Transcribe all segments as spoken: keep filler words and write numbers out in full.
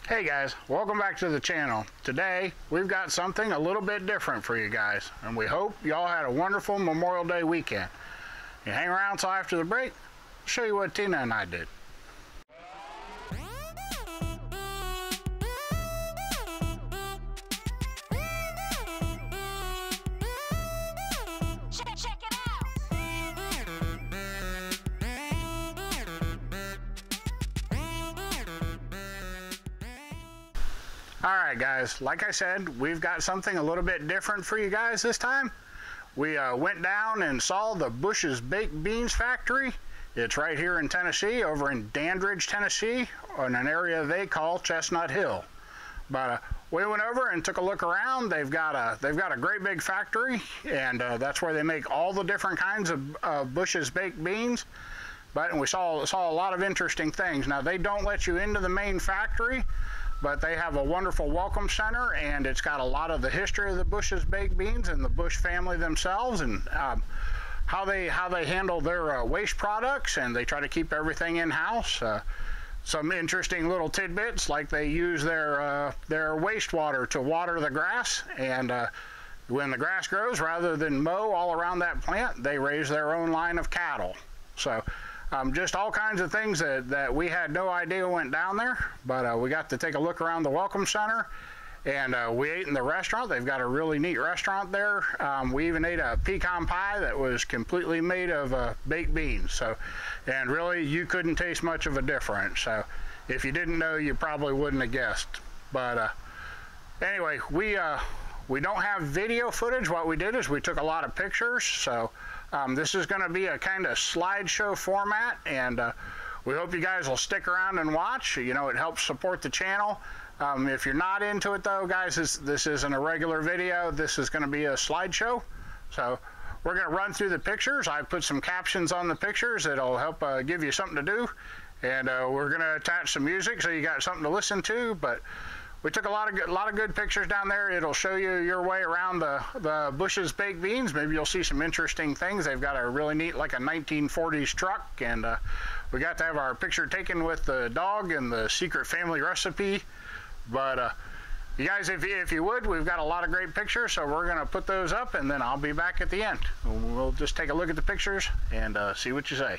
Hey guys, welcome back to the channel. Today we've got something a little bit different for you guys, and we hope y'all had a wonderful Memorial Day weekend. You hang around till after the break, I'll show you what Tina and I did. Alright guys, like I said, we've got something a little bit different for you guys this time. We uh, went down and saw the Bush's Baked Beans factory. It's right here in Tennessee, over in Dandridge, Tennessee, in an area they call Chestnut Hill. But uh, we went over and took a look around. They've got a, they've got a great big factory, and uh, that's where they make all the different kinds of uh, Bush's Baked Beans. But and we saw, saw a lot of interesting things. Now, they don't let you into the main factory, but they have a wonderful welcome center, and it's got a lot of the history of the Bush's Baked Beans and the Bush family themselves, and um, how they how they handle their uh, waste products, and they try to keep everything in-house. Uh, some interesting little tidbits, like they use their uh, their wastewater to water the grass, and uh, when the grass grows, rather than mow all around that plant, they raise their own line of cattle. So Um, just all kinds of things that, that we had no idea went down there, but uh, we got to take a look around the Welcome Center, and uh, we ate in the restaurant. They've got a really neat restaurant there. Um, we even ate a pecan pie that was completely made of uh, baked beans. So, and really, you couldn't taste much of a difference. So, if you didn't know, you probably wouldn't have guessed. But uh, anyway, we uh, we don't have video footage. What we did is we took a lot of pictures. So. Um, this is going to be a kind of slideshow format, and uh, we hope you guys will stick around and watch. You know, it helps support the channel. Um, if you're not into it though, guys, this, this isn't a regular video. This is going to be a slideshow. So we're going to run through the pictures. I put some captions on the pictures that'll help uh, give you something to do, and uh, we're going to attach some music so you got something to listen to. But we took a lot of good, lot of good pictures down there. It'll show you your way around the, the Bush's Baked Beans. Maybe you'll see some interesting things. They've got a really neat, like a nineteen forties truck, and uh, we got to have our picture taken with the dog and the secret family recipe. But uh, you guys, if you, if you would, we've got a lot of great pictures, so we're going to put those up, and then I'll be back at the end. We'll just take a look at the pictures and uh, see what you say.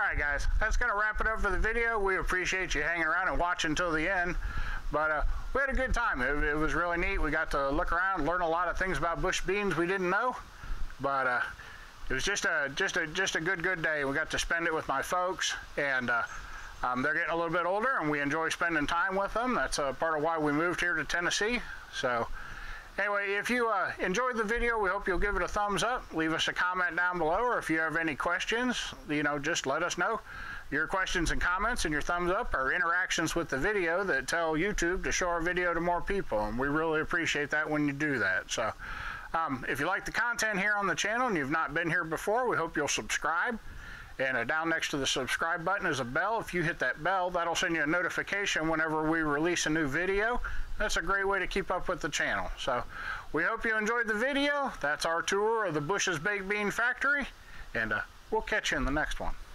Alright guys, that's going to wrap it up for the video. We appreciate you hanging around and watching until the end. But uh, we had a good time. It, it was really neat. We got to look around, learn a lot of things about bush beans we didn't know. But uh, it was just a just a just a good good day. We got to spend it with my folks, and uh, um, they're getting a little bit older, and we enjoy spending time with them. That's a part of why we moved here to Tennessee. So anyway, if you uh, enjoyed the video, we hope you'll give it a thumbs up. Leave us a comment down below, or if you have any questions, you know, just let us know. Your questions and comments and your thumbs up are interactions with the video that tell YouTube to show our video to more people, and we really appreciate that when you do that. So um, if you like the content here on the channel and you've not been here before, we hope you'll subscribe. And uh, down next to the subscribe button is a bell. If you hit that bell, that'll send you a notification whenever we release a new video. That's a great way to keep up with the channel. So we hope you enjoyed the video. That's our tour of the Bush's Baked Bean Factory, and uh, we'll catch you in the next one.